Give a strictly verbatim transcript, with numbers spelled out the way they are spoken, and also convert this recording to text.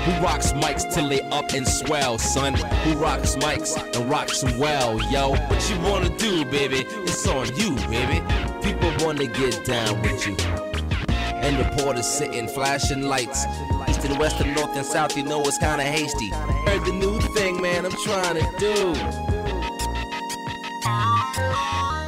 Who rocks mics till they up and swell, son? Who rocks mics and rocks them well, yo? What you wanna do, baby? It's on you, baby. People wanna get down with you. And the porters sitting, flashing lights. East and west and north and south, you know it's kinda hasty. Heard the new thing, man, I'm trying to do.